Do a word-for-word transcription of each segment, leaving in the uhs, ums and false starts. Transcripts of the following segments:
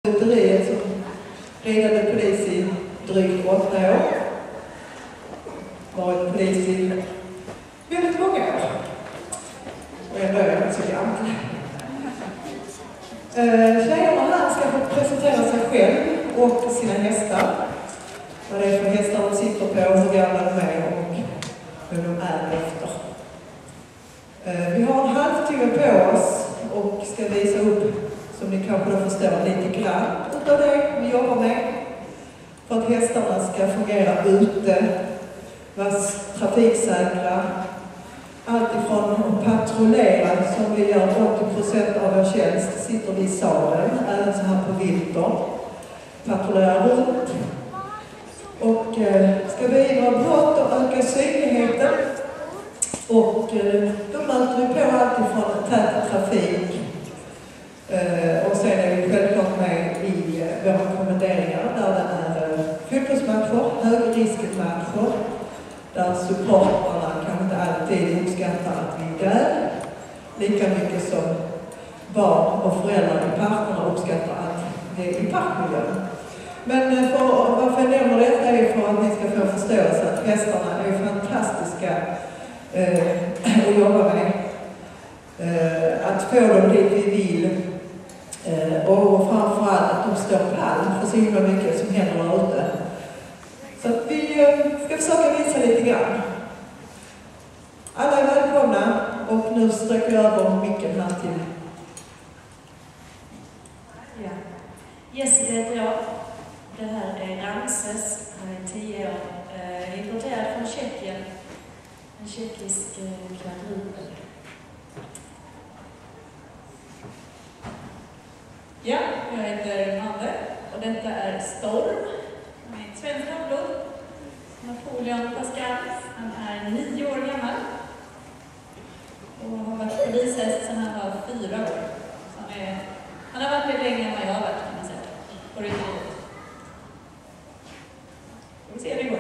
Rytteriet som ridande polis i drygt åtta år. Varit polis i väldigt många år. Och ändå är jag inte så gammal. Eh, tjejerna här ska få presentera sig själv och sina hästar. Vad det är för hästar de sitter på, hur gamla de är och hur de är efter. Eh, vi har en halvtimme på oss och ska visa upp, som ni kanske då förstår, lite grann utav det vi jobbar med. För att hästarna ska fungera ute, vara trafiksäkra. Allt ifrån att patrullera, som vi gör åttio procent av vår tjänst, sitter vi i sadeln, även så här på vintern. Patrullera runt. Och eh, ska beivra brott och öka synligheten. Och eh, då möter vi på allt ifrån tät trafik. Uh, och sen är vi självklart med i uh, våra kommenderingar där det är uh, fotbollsmatcher, högriskmatcher, där supportrarna kanske inte alltid uppskattar att vi är där. Lika mycket som barn och föräldrar i parkerna uppskattar att vi är i parkmiljön. Men uh, för, varför jag nämner detta är för att ni ska få förståelse att hästarna är fantastiska uh, att jobba med. Uh, att få dem dit vi vill. Uh, och framförallt att de står pall för så himla mycket som händer där ute. Så att vi uh, ska försöka visa lite grann. Alla är välkomna och nu sträcker jag över micken här till. Ja. Jessie heter jag. Det här är Ramses. Han är tio år. Uh, importerad från Tjeckien. En tjeckisk uh, kvadrupel. Ja, jag heter Madde och detta är Storm. Han är ett svenskt handblod. Napoleon Pascal. Han är nio år gammal. Och har varit polishäst sedan han var fyra år. Så han, är, han har varit det längre än vad jag har varit, kan man säga. På rytteriet. Vi får se hur det går.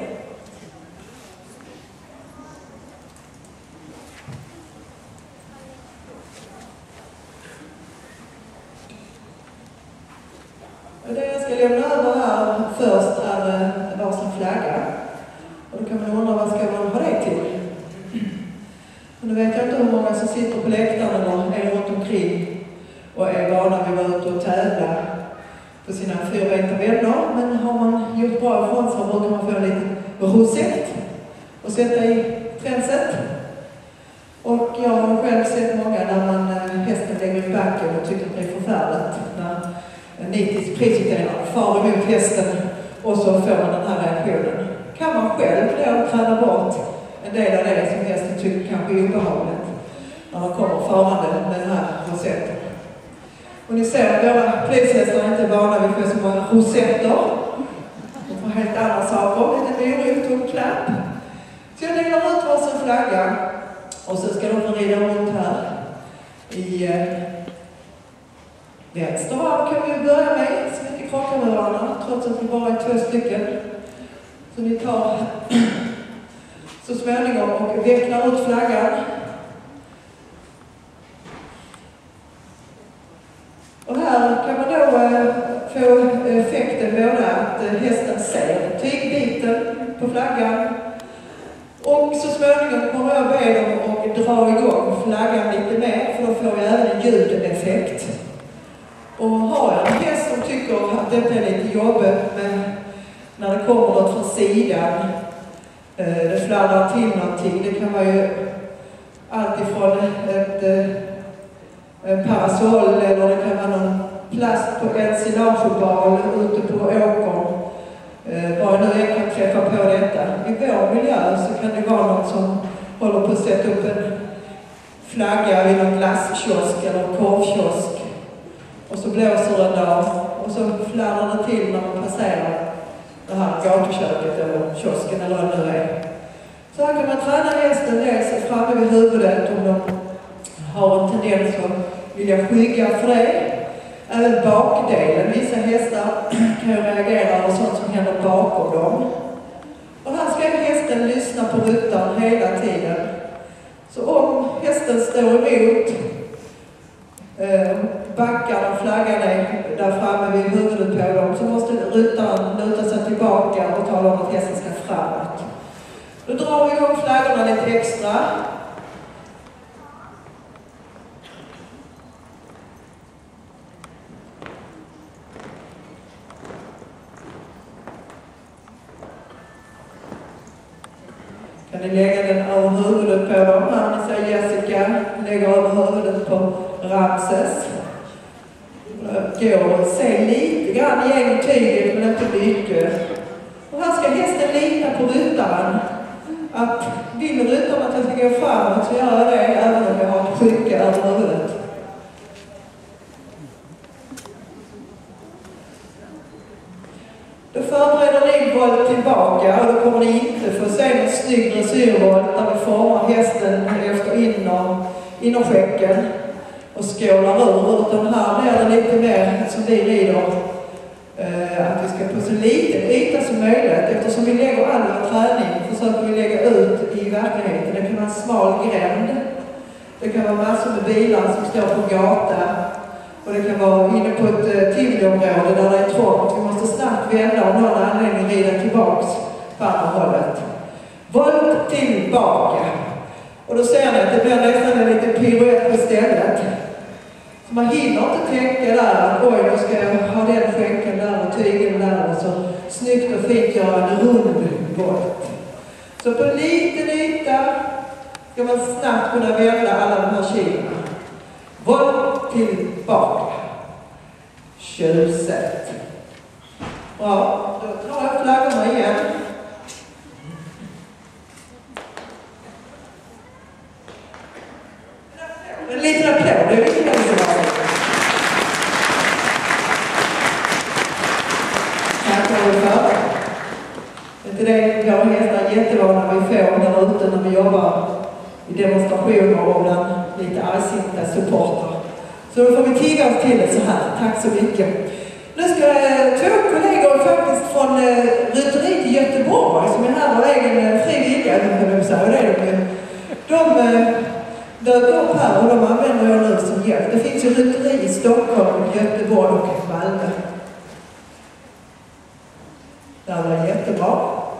Det jag ska lämna över här först är varsin flagga. Och då kan man undra, vad ska man ha det till? Och nu vet jag inte hur många som sitter på läktaren eller är runt omkring och är vana vid att vara ute och tävla på sina fyrbenta vänner. Men har man gjort bra ifrån sig brukar man få en liten rosett och sätta i tränset. Och jag har själv sett många där man hästen lägger i backen och tycker att det är förfärligt. När nitisk prisutdelare far emot hästen och så får man den här reaktionen. Kan man själv då träna bort en del av det som hästen tycker kanske är obehagligt när man kommer farande med den här rosetten. Och ni ser att våra polishästar är inte vana vid att få så många rosetter. De får helt andra saker, lite morot och klapp. Så jag lägger ut varsin flagga och så ska de få rida runt här i vänster varv kan vi börja med, så mycket krockar med varandra, trots att vi bara är två stycken. Så ni tar så småningom och vecklar ut flaggan. Och här kan man då äh, få effekten både att äh, hästen ser tygbiten på flaggan. Och så småningom kommer jag be dem och dra igång flaggan lite mer, för då får jag även en ljudeffekt. Och har jag en häst som tycker att detta är lite jobbigt, men när det kommer något från sidan, eh, det fladdrar till någonting, det kan vara ju allt ifrån ett eh, parasoll eller det kan vara någon plast på ensilagebal ute på åkern. Eh, bara nu jag kan träffa på detta. I vår miljö så kan det vara någon som håller på att sätta upp en flagga vid någon glasskiosk eller korvkiosk. Och så blåser det en dag och så fladdrar det till när man passerar det här gatuköket eller kiosken eller vad det nu är. Så här kan man träna hästen dels framme vid huvudet om de har en tendens att vilja skygga för det. Även bakdelen. Vissa hästar kan ju reagera över sånt som händer bakom dem. Och här ska hästen lyssna på rutan hela tiden. Så om hästen står emot eh, backar när flaggan är där framme vid huvudet på dem så måste ryttaren luta sig tillbaka och tala om att hästen ska framåt. Då drar vi igång flaggorna lite extra. Kan ni lägga den över huvudet på dem? Här ni ser Jessica lägger över huvudet på Ramses. Går och se lite grann genom tyget men inte mycket. Och här ska hästen lita på ryttaren. Att vill ryttaren att jag ska gå framåt så gör jag det även om jag har ett skicka över huvudet. Då förbereder ni volt tillbaka och då kommer ni inte få se en snygg dressyrvolt där vi formar hästen efter inner, innerskäcken och skålar ur. Utan här blir det lite mer som vi rider eh, att vi ska på så liten yta som möjligt. Eftersom vi lägger all vår träning försöker vi lägga ut i verkligheten. Det kan vara en smal gränd. Det kan vara massor med bilar som står på gata. Och det kan vara inne på ett uh, tivoliområde där det är trångt. Vi måste snabbt vända och någon anledning rida tillbaks på andra hållet. Volt tillbaka. Och då ser ni att det blir nästan en liten piruett på stället. Så man hinner inte tänka där att oj, då ska jag ha den skänken där och tygen där och så snyggt och fint göra en rund volt. Så på en liten yta ska man snabbt kunna vända alla de här kilorna. Volt tillbaka. Tjusigt. Bra, då tar jag flaggorna igen. En liten applåd, det är viktigt att det var. Tack för det. Inte det våra hästar är jättevana vi får där ute när vi jobbar i demonstrationer och bland lite argsinta supportrar. Så då får vi tiga oss till det så här. Tack så mycket. Nu ska eh, två kollegor faktiskt från eh, rytteriet i Göteborg som är här av egen eh, fri vilja, och det är de, de eh, dök upp här och de använder jag nu som hjälp. Det finns ju rytteri i Stockholm, Göteborg och Malmö. Det var jättebra.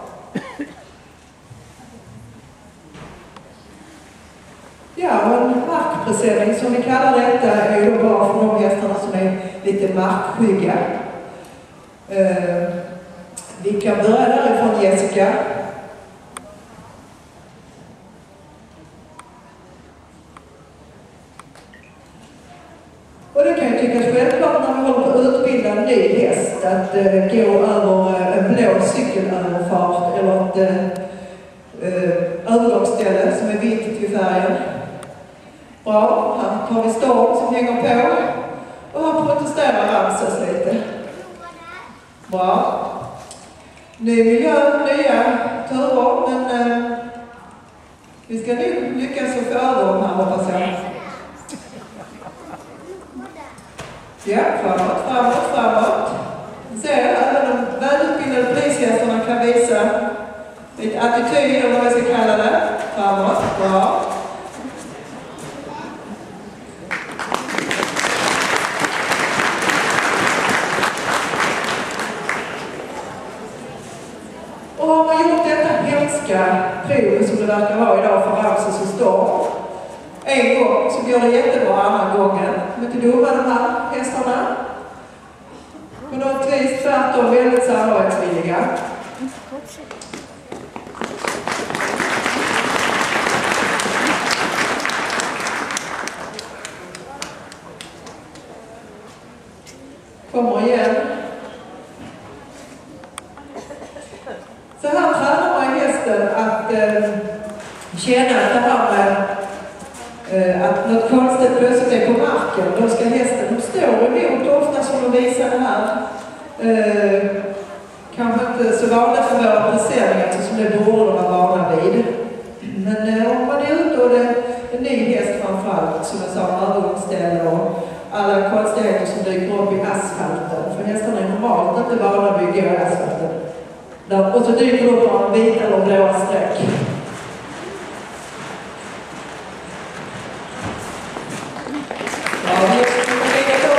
Ja, en markpresenning som vi kallar detta är ju bara för de hästarna som är lite markskygga. Eh, vi kan börja därifrån, Jessica. Och det kan ju tyckas självklart när vi håller på att utbilda en ny häst att eh, gå över eh, en blå cykelöverfart eller ett eh, övergångsställe som är vitt till färgen. Bra, här har vi Storm som hänger på och här protesterar Ramses lite. Bra. Ny miljö, nya turer, men eh, vi ska nu lyckas att få över de här, hoppas jag. Ja, framåt, framåt, framåt. Se, även de välutbildade polishästarna kan visa lite attityd, eller vad vi ska kalla det. Framåt, bra. Och har man gjort detta hemska prov som det verkar vara idag för Ramses och Storm. En gång så går det jättebra, andra gången. De är inte dumma de här hästarna. På något vis tvärtom väldigt samarbetsvilliga. Kommer igen. Så här tränar man hästen att eh, känna att det här med eh, att något konstigt plötsligt är på marken. Då ska hästen, de står emot ofta som de visar det här. Eh, kanske inte så vanligt för våra placeringar som det borde vara vana vid. Men eh, om man är ute och det är en ny häst framförallt, som jag sa, övergångsställe och alla konstigheter som dyker upp i asfalten. För hästarna är normalt inte vana vid att gå i asfalten. Där, och så dyker det upp en vita eller blåa streck. Ja, vi ska lägga på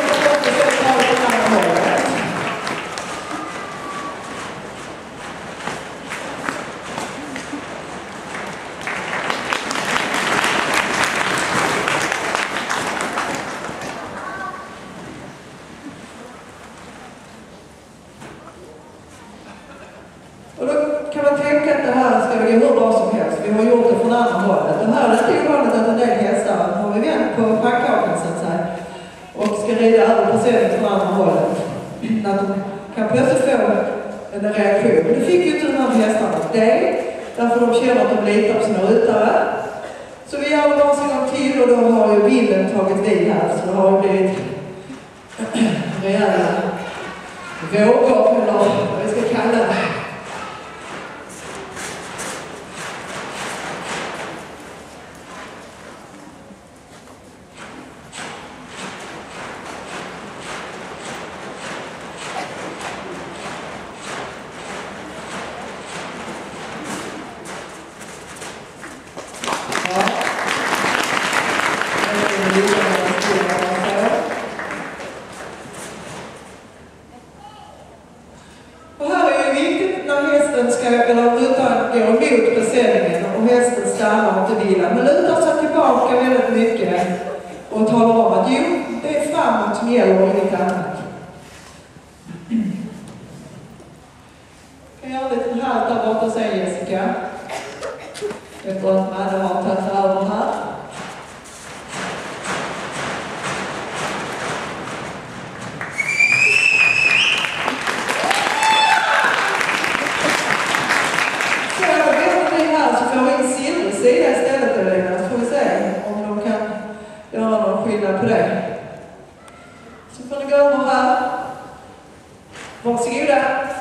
kan man tänka att det här ska gå hur bra som helst. Vi har gjort det från andra hållet. Det här är inte ovanligt att en del hästar har vi vänt på pannkakan så att säga och ska rida över placeringen från andra hållet. Att de kan plötsligt få en reaktion. Men det fick ju inte de här hästarna. Det därför de känner att de litar på sina ryttare. Så vi gör bara en gång till och då har ju bilden tagit vid här. Så det har ju blivit rejäla vågor eller vad vi ska kalla det. Och här är det viktigt när hästen ska, eller ryttaren går emot beställningen och hästen stannar och inte vill. Men lutar sig tillbaka väldigt mycket och talar om att jo, det är framåt som gäller och inget annat. Kan jag göra en liten halt där borta sen, Jessica? Efter att Madde har tagit över här. Sida istället Evelina, så får vi se om de kan göra någon skillnad på det. Så får ni gå över här. Varsågoda.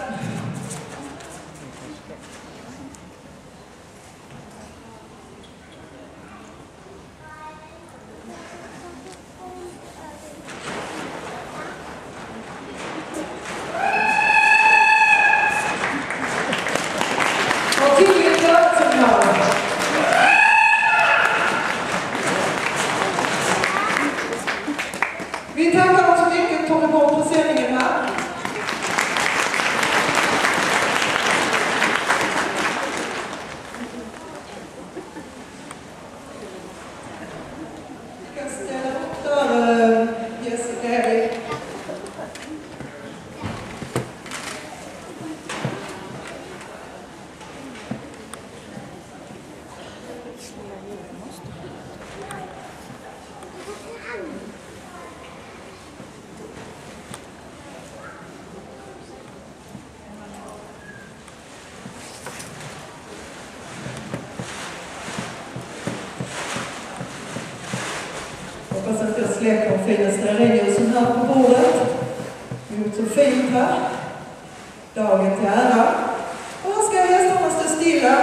Och till er som har. Vi tackar så mycket, tar bort presenningen här. Vi kan ställa upp där, Jessica Erik. Hoppas att jag släcker de fina stearinljusen här på bordet. Det är så fint här. Dagen till ära. Och här ska hästarna stå stilla.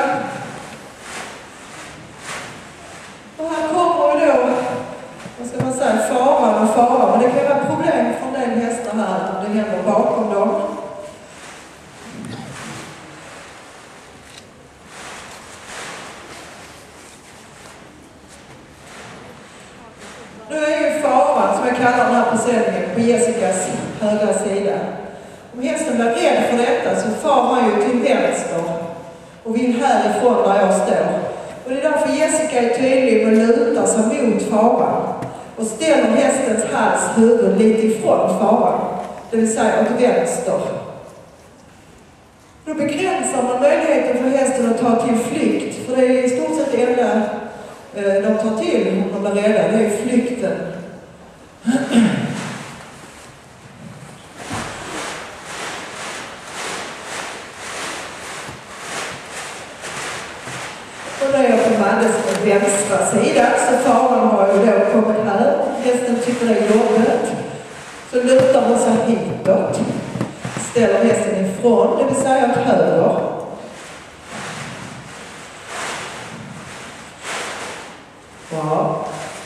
Och här kommer ju då, vad ska man säga, faran och faran. Men det kan vara problem för en del hästar här när det händer bakom dem. Nu är ju faran, som jag kallar den här beställningen, på Jessicas högra sida. Om hästen blir rädd för detta så far han ju till vänster och vill härifrån där jag står. Och det är därför Jessica är tydlig med att luta sig mot faran och ställer hästens hals huvud lite ifrån faran, det vill säga åt vänster. Då begränsar man möjligheten för hästen att ta till flykt, för det är i stort sett det enda de tar till om de blir rädda, det är flykten. Och då är jag på Maddes vänstra sida, så faran har ju då kommit här. Hästen tycker det är jobbigt. Så lutar hon sig hitåt. Ställer hästen ifrån, det vill säga åt höger. Ja.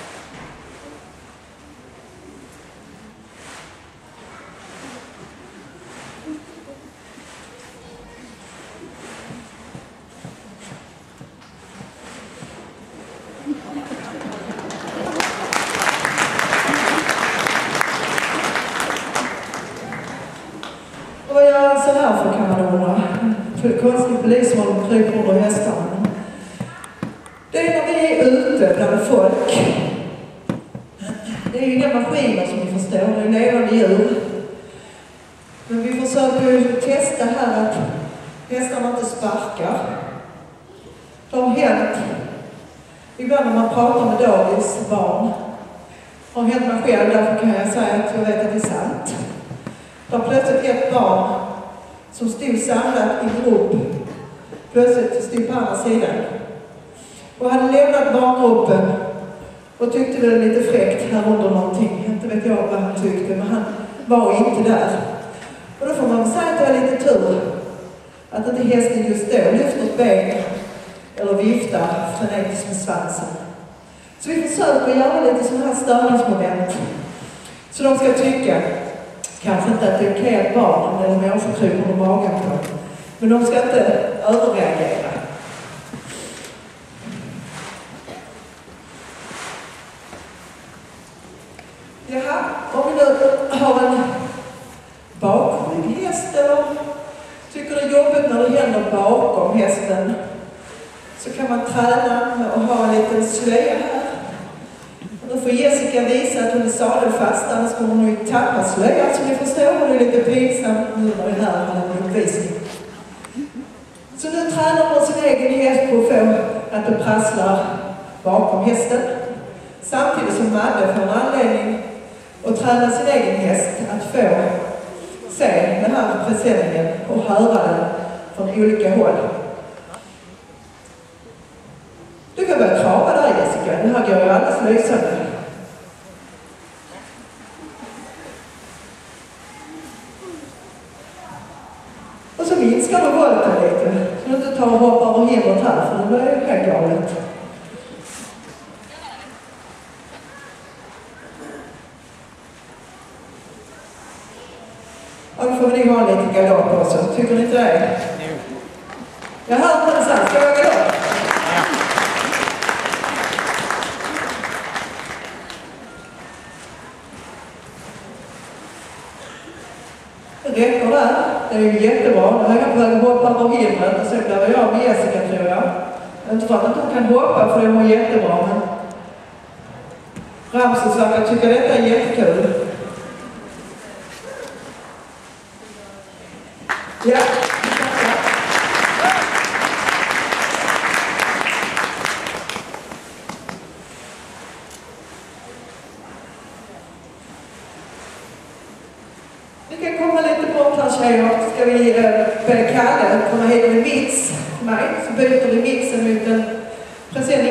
Och vad gör han så här för, kan man undra? För konstig polis som kryper under hästarna. Det är när vi är ute bland folk. Det är inga maskiner som ni förstår, det är levande djur. Men vi försöker ju testa här att hästarna inte sparkar. Det har hänt, ibland när man pratar med dagens barn, har hänt mig själv, därför kan jag säga att jag vet att det är sant. Det har plötsligt ett barn som stod samlat i grupp, plötsligt stod på andra sidan. Och hade lämnat barngruppen och tyckte det var lite fräckt här under någonting. Inte vet jag vad han tyckte, men han var inte där. Och då får man säga att det var lite tur att inte hästen just då lyfter ett ben eller viftar frenetiskt med svansen. Så vi försöker göra lite sådana här störningsmoment. Så de ska tycka, kanske inte att det är okej att barn eller människor kryper på magen på. Men de ska inte överreagera. Jaha, om vi nu har en bakrygg häst eller tycker det är jobbigt när det händer bakom hästen, så kan man träna med att ha en liten slöja här. Och då får Jessica visa att hon är sadelfast, annars kommer hon ju tappa slöjan, som ni förstår. Det är lite pinsamt nu när det här har en uppvisning. Så nu tränar man sin egen häst på att få att det prasslar bakom hästen. Samtidigt som Madde får en anledning att träna sin egen häst att få se den här presenningen och höra den från olika håll. Du kan börja krama där, Jessica. Det här går ju alldeles lysande. Och så minskar du volten lite. Så du inte tar och hoppar över hindret här, för det blir ju helt galet. Och då får vi nog ha lite galopp också. Tycker ni inte det? Jag hör på det sen. Ska jag galopp? Det räcker där. Det är ju jättebra. Nu har jag börjat hoppa över hindret och så blir jag med Jessica, tror jag. Inte för att hon kan hoppa, för det var jättebra, men Ramses verkar tycka detta är jättekul. Ja. Vi kan komma lite bort här, tjejer. Ska vi eh, be Kalle komma hit med mix till mig, så byter vi mixen mot en presenning.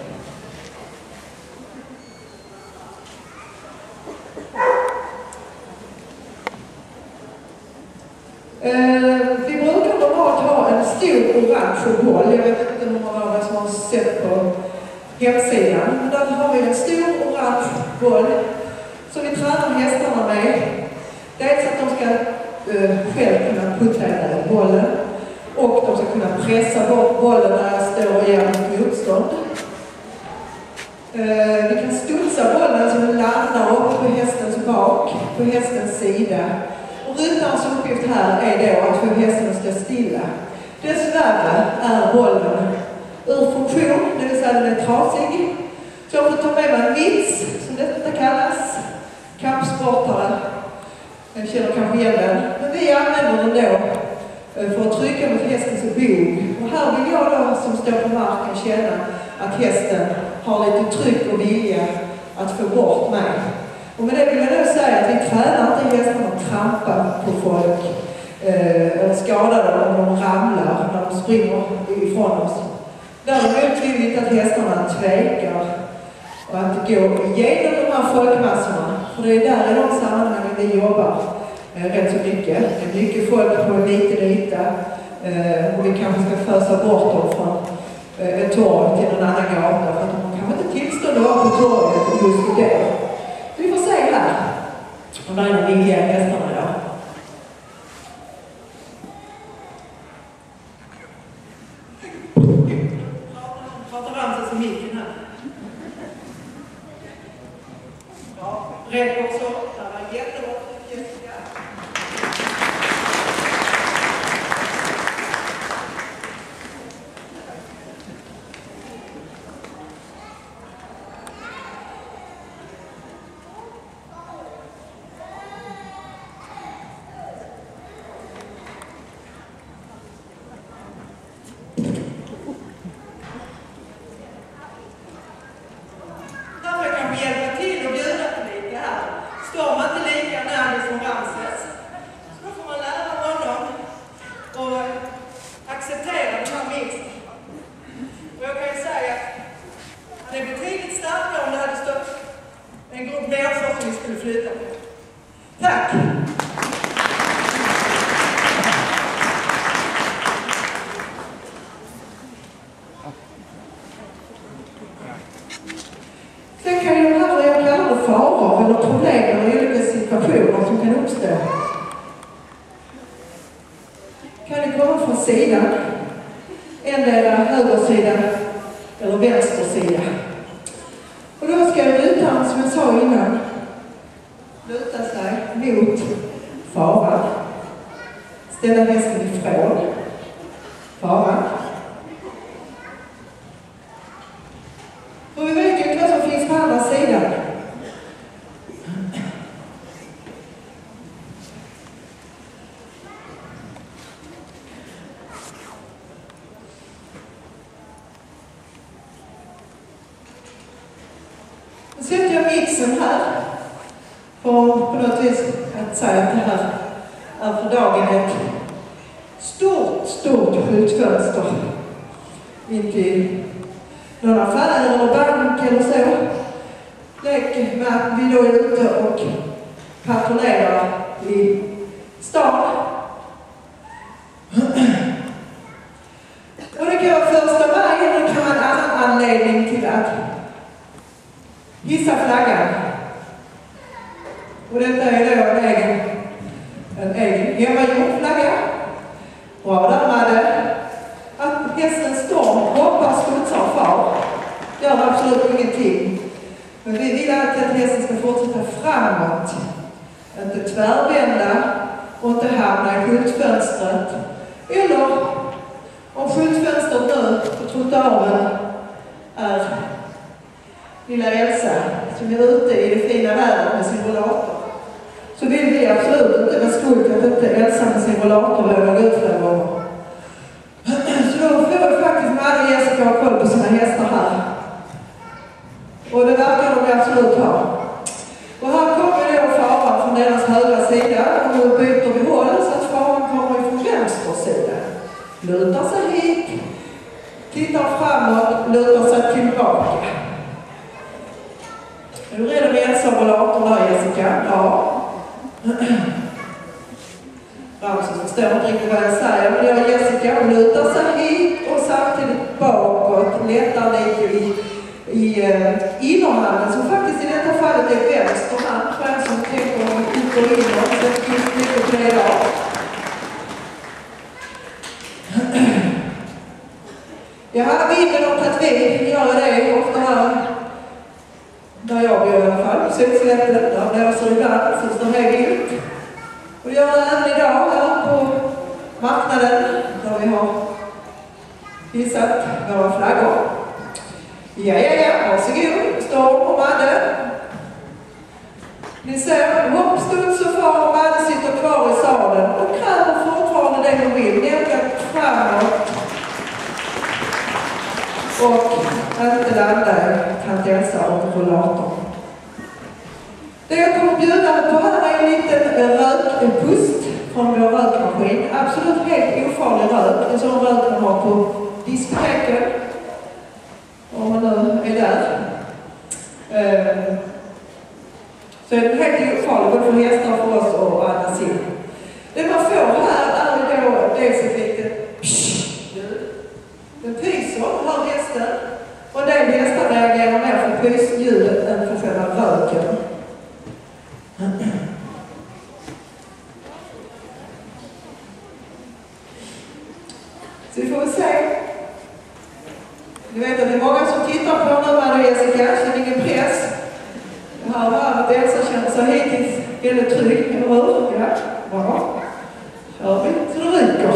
Eh, vi brukar normalt ha en stor orange boll. Jag vet inte hur många av er som har sett på hemsidan. Men där har vi en stor orange boll som vi tränar hästarna med. Dels att de ska eh, själv kunna puttra bollen och de ska kunna pressa bort bollen när jag står och ger ett motstånd. Eh, vi kan studsa bollen så den landar upp på hästens bak, på hästens sida. Och ryttarens uppgift här är då att få hästen att stå stilla. Dessvärre är bollen ur funktion, det vill säga den är trasig. Så jag får ta med mig en vits, som detta kallas. Kampsportare. Jag känner kanske igen den. Men vi använder den då för att trycka mot hästens bog. Och här vill jag då som står på marken känna att hästen har lite tryck och vilja att få bort mig. Och med det vill jag då säga att vi tränar inte hästarna att trampa på folk eh, eller skada dem om de ramlar när de springer ifrån oss. Däremot vill vi inte att hästarna tvekar och att gå igenom de här folkmassorna. För det är där i de sammanhangen vi jobbar eh, rätt så mycket. Det är mycket folk på en liten yta eh, och vi kanske ska fösa bort dem från eh, ett torg till en annan gata för att de kanske inte tillstånd att vara på torget just idag. Vi får se här om det är någon vilja i hästarna idag. Pratar Ramses i micken här. Ja, rädd också. Det var jättebra. Jessica. kan ni komma från sidan. Endera högersidan eller vänstersida. Och då ska ryttaren, som jag sa innan, luta sig mot faran. Ställa hästen ifrån faran. Och vi vet ju inte vad som finns på andra sidan. Nu sätter jag mixen här för på något vis att säga att det här är för dagen ett stort, stort skyltfönster. Inte i någon affär eller bank eller så. Lek med att vi då är ute och patrullerar i stan. Och det kan vara första maj, eller kan vara en annan anledning till att hissa flaggan. Och detta är då en egen, en egen hemmagjord flagga. Bra dammade. Att hästen storm hoppar, studsar och far gör absolut ingenting. Men vi vill alltid att hästen ska fortsätta framåt. Inte tvärvända och inte hamna i skyltfönstret. Eller om skyltfönstret nu på trottoaren är lilla Elsa som är ute i det fina vädret med sin rollator, så vill vi absolut inte med skuld att inte Elsa med sin rollator vågar gå ut flera gånger. Så då får vi faktiskt Madde och Jessica ha koll på sina hästar här. Och det verkar de absolut ha. Och här kommer då faran från deras högra sida. Och nu byter vi håll så att faran kommer från vänster sida. Lutar sig hit. Tittar framåt. Lutar sig tillbaka. Är du redo med Elsa och rollatorn där, Jessica? Ja. Ramsen förstår inte riktigt vad jag säger, men jag och Jessica lutar sig hit och samtidigt bakåt, lättar lite i, i uh, innerhanden, som faktiskt i detta fallet är vänster hand, för en som tänker om ut och inåt, så det finns mycket på det idag. Jag har vinden om att vi gör det ofta här, där jag bor i alla fall, på Sydslätten, där blåser ibland, så står det vilt. Och jag är även idag här på marknaden där vi har hissat våra flaggor. Ja, ja, ja, varsågod. Storm och Madde. Ni ser, hoppstuds och far och Madde sitter kvar i sadeln och kräver fortfarande det hon vill, nämligen framåt och inte landa i tant Elsa och rollatorn. Det jag kommer bjuda på här är en liten rökpust från vår rökmaskin. Absolut helt ofarlig rök. En sån rök man har på diskoteken. Om man nu är där. Så är den helt ofarlig både för hästar, för oss och andas in. Det man får här är då dels ett litet psh-ljud. Den pyser, hör hästen. Och en del hästar reagerar mer för pysljudet än för själva röken. Så vi får väl se. Ni vet att det är många som tittar på nu, Madde och Jessica, så det är ingen press. Jag har hört att Elsa känner sig hittills väldigt trygg, eller hur? Ja, bra. Kör vi så det ryker.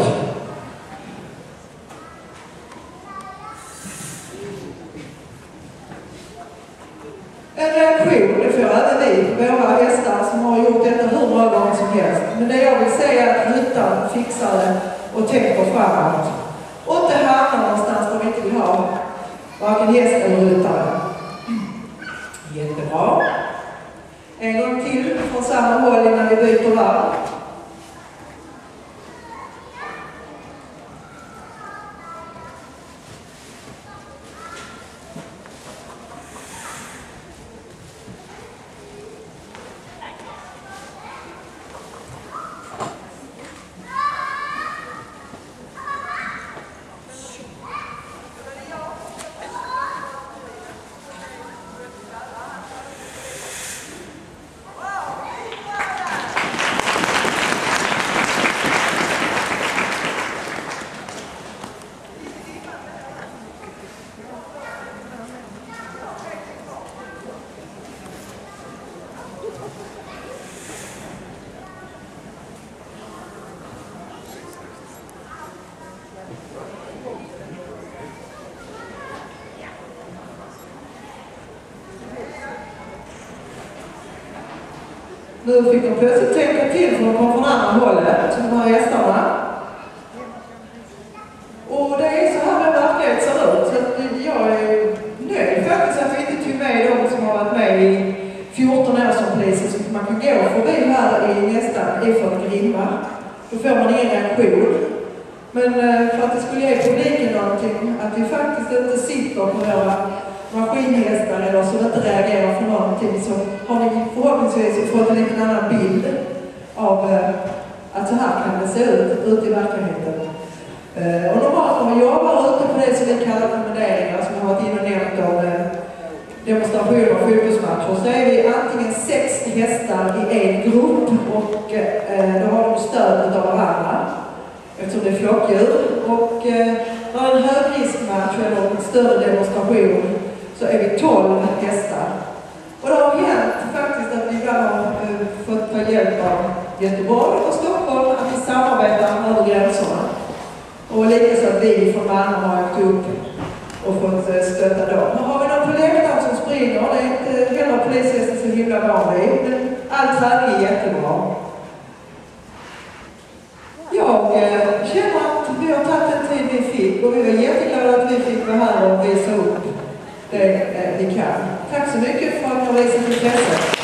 En reaktion, det får även vi på våra hästar som har gjort detta hur många gånger som helst. Men det jag vill säga är att ryttaren fixar det och tänker framåt. Och inte hamnar någonstans där vi inte vill ha varken häst eller ryttare. Jättebra. En gång till från samma håll innan vi byter varv. Nu fick de plötsligt tänka till för de kom från andra hållet, som de här hästarna. Och det är så här med verklighet ser ut. Så att jag är nöjd faktiskt att vi inte tog med de som har varit med i fjorton år som poliser. Så man kan gå förbi här i nästan i för grimma. Då får man ingen reaktion. Men för att det skulle ge publiken någonting, att vi faktiskt inte sitter på våra maskinhästar eller så inte reagerar för någonting, så har ni förhoppningsvis fått en liten annan bild av att så här kan det se ut ute i verkligheten. Och normalt när vi jobbar ute på det som vi kallar kommenderingar, som har varit inne och nämnt av demonstrationer och fotbollsmatcher, så är vi antingen sex hästar i en grupp och eh, då har de stöd av varandra eftersom det är flockdjur. Och eh, när en högriskmatch eller en större demonstration så är vi tolv hästar. Och det har hänt faktiskt att vi ibland har eh, fått ta hjälp av Göteborg och Stockholm, att vi samarbetar över gränserna. Och likaså att vi från Malmö har åkt upp och fått stötta dem. Nu har vi någon på läktaren som springer, det är inte heller polishästen så himla van vid, men all träning är jättebra. Jag eh, känner att vi har tagit den tid vi fick och vi var jätteglada att vi fick vara här och visa upp det eh, vi kan. Tack så mycket för att ni har visat intresse.